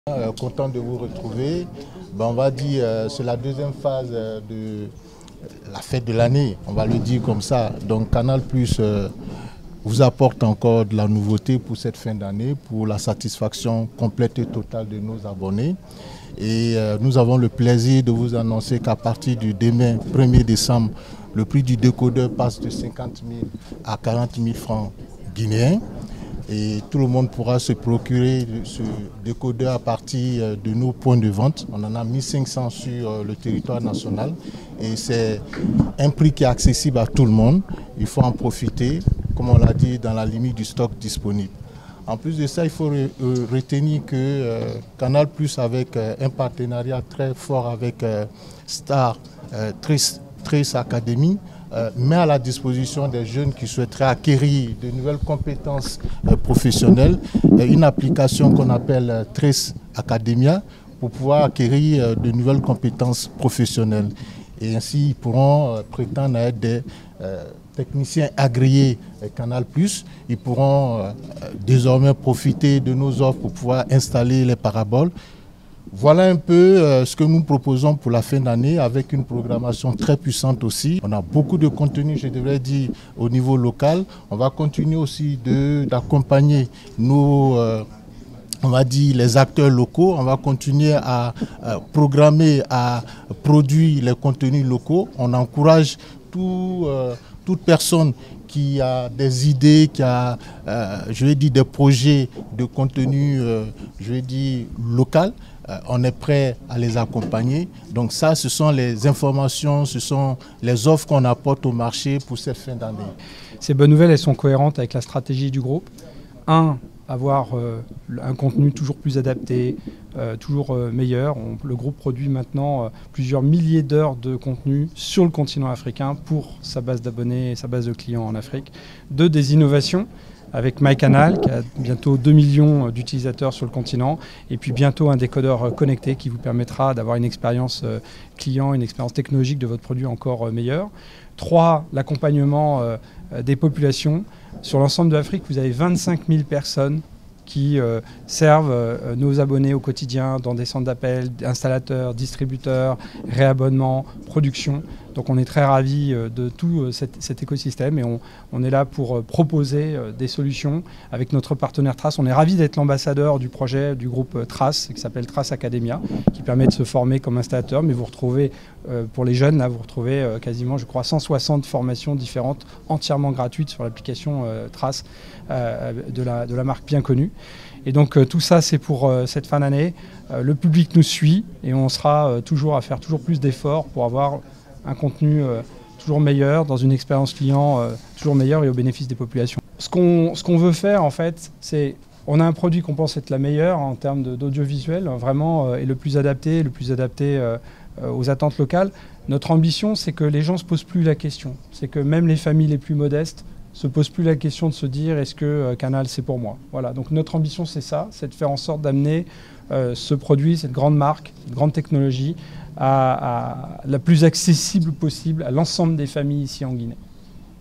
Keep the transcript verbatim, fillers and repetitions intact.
Euh, content de vous retrouver. Ben, on va dire euh, c'est la deuxième phase euh, de la fête de l'année, on va le dire comme ça. Donc Canal Plus euh, vous apporte encore de la nouveauté pour cette fin d'année, pour la satisfaction complète et totale de nos abonnés. Et euh, nous avons le plaisir de vous annoncer qu'à partir du demain premier décembre, le prix du décodeur passe de cinquante mille à quarante mille francs guinéens. Et tout le monde pourra se procurer ce décodeur à partir de nos points de vente. On en a mille cinq cents sur le territoire national et c'est un prix qui est accessible à tout le monde. Il faut en profiter, comme on l'a dit, dans la limite du stock disponible. En plus de ça, il faut retenir que euh, Canal Plus, avec euh, un partenariat très fort avec euh, Star euh, Trace, Trace Academy, Euh, met à la disposition des jeunes qui souhaiteraient acquérir de nouvelles compétences euh, professionnelles euh, une application qu'on appelle euh, Trace Academia pour pouvoir acquérir euh, de nouvelles compétences professionnelles. Et ainsi, ils pourront euh, prétendre à être des euh, techniciens agréés euh, Canal Plus. Ils pourront euh, désormais profiter de nos offres pour pouvoir installer les paraboles. Voilà un peu euh, ce que nous proposons pour la fin d'année avec une programmation très puissante aussi. On a beaucoup de contenu, je devrais dire, au niveau local. On va continuer aussi d'accompagner nos, euh, on va dire, les acteurs locaux. On va continuer à, à programmer, à produire les contenus locaux. On encourage tout, euh, toute personne qui a des idées, qui a, euh, je vais dire, des projets de contenu, euh, je vais dire, local. Euh, on est prêt à les accompagner. Donc ça, ce sont les informations, ce sont les offres qu'on apporte au marché pour cette fin d'année. Ces bonnes nouvelles, elles sont cohérentes avec la stratégie du groupe. Un, avoir euh, un contenu toujours plus adapté, euh, toujours euh, meilleur. On, le groupe produit maintenant euh, plusieurs milliers d'heures de contenu sur le continent africain pour sa base d'abonnés et sa base de clients en Afrique. Deux, des innovations avec MyCanal qui a bientôt deux millions d'utilisateurs sur le continent et puis bientôt un décodeur connecté qui vous permettra d'avoir une expérience euh, client, une expérience technologique de votre produit encore euh, meilleure. Trois, l'accompagnement euh, des populations. Sur l'ensemble de l'Afrique, vous avez vingt-cinq mille personnes qui euh, servent euh, nos abonnés au quotidien dans des centres d'appel, installateurs, distributeurs, réabonnements, production. Donc on est très ravis euh, de tout euh, cet, cet écosystème et on, on est là pour euh, proposer euh, des solutions avec notre partenaire Trace. On est ravis d'être l'ambassadeur du projet du groupe euh, Trace qui s'appelle Trace Academia, qui permet de se former comme installateur. Mais vous retrouvez, euh, pour les jeunes, là, vous retrouvez euh, quasiment, je crois, cent soixante formations différentes entièrement gratuites sur l'application euh, Trace euh, de, la, de la marque bien connue. Et donc euh, tout ça, c'est pour euh, cette fin d'année. Euh, le public nous suit et on sera euh, toujours à faire toujours plus d'efforts pour avoir un contenu euh, toujours meilleur, dans une expérience client euh, toujours meilleure et au bénéfice des populations. Ce qu'on ce qu'on veut faire, en fait, c'est on a un produit qu'on pense être la meilleure en termes d'audiovisuel, vraiment, euh, et le plus adapté, le plus adapté euh, aux attentes locales. Notre ambition, c'est que les gens ne se posent plus la question. C'est que même les familles les plus modestes se posent plus la question de se dire est-ce que euh, Canal c'est pour moi. Voilà, donc notre ambition c'est ça, c'est de faire en sorte d'amener euh, ce produit, cette grande marque, cette grande technologie à, à la plus accessible possible à l'ensemble des familles ici en Guinée.